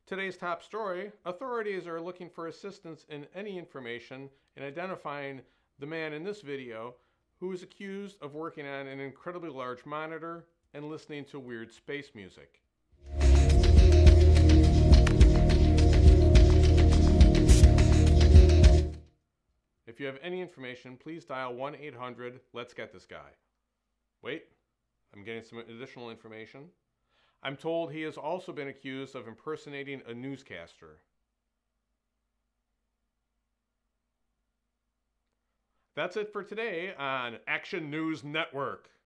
Today's top story: authorities are looking for assistance in any information in identifying the man in this video who is accused of working on an incredibly large monitor and listening to weird space music. If you have any information, please dial 1-800-LET'S-GET-THIS-GUY. Wait, I'm getting some additional information. I'm told he has also been accused of impersonating a newscaster. That's it for today on Action News Network.